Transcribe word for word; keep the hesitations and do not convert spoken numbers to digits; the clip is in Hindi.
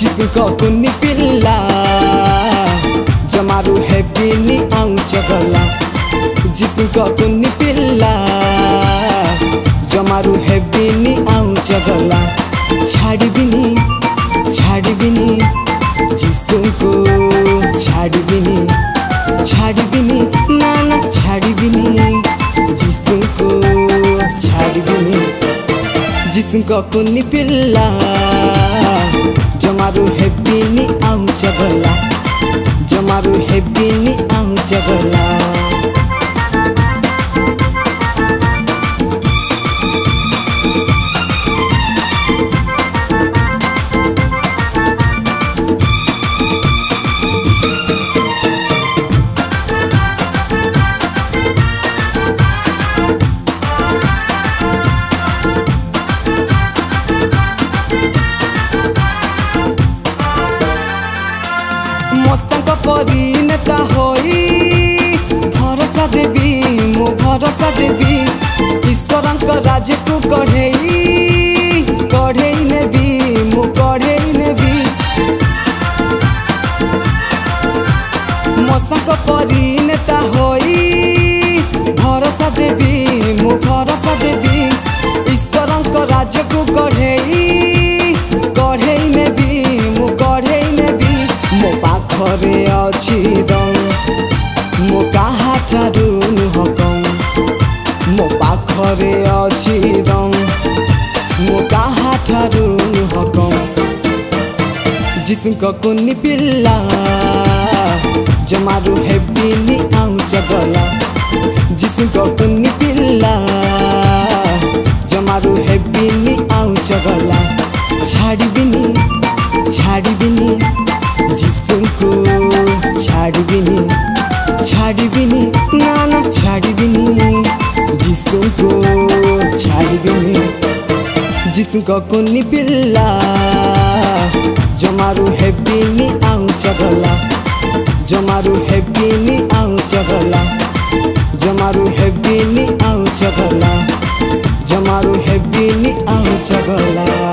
जिसको कुन्नी पिल्ला जमारू है बीनी आऊं चगला जिसको कुन्नी पिल्ला जमारू है बीनी आऊं चगला छाड़ी बिनी छाड़ी बिनी जिसको छाड़ी बिनी छाड़ी बिनी नाना छाड़ी बिनी जिसको छाड़ी बिनी जिसको कुन्नी पिल्ला जमारू है बीनी आऊं चगला जमारू है बीनी आऊं चगला मस्तक परी नेता होई भरोसा देवी मो भरोसा देवी ईश्वरंक राज को कढ़ेई कढ़ेई नेबी मो कढ़ेई नेबी मस्तक परी नेता होई भरोसा देवी मो भरोसा देवी ईश्वरंक राज को कढ़ेई कढ़ेई नेबी मो कढ़ेई नेबी मो पाखरे अछि दम मो काहा ठारू नुहकम मो पाखरे अछि दम मो काहा ठारू नुहकम जिसको कुन्नी पिल्ला जमारू है बीनी आऊं चगला जिसको कुन्नी पिल्ला जमारू है बीनी आऊं चगला छाड़ी बिनी छाड़ी बिनी जिसको छाड़ी बिनी छाड़ी बिनी नाना छाड़ी बिनी जिसको छाड़ी बिनी जिसको कुन्नी पिल्ला जमारू है बीनी आऊं चगला जमारू है बीनी आऊं चगला जमारू है बीनी आऊं चगला जमारू है बीनी आऊं चगला।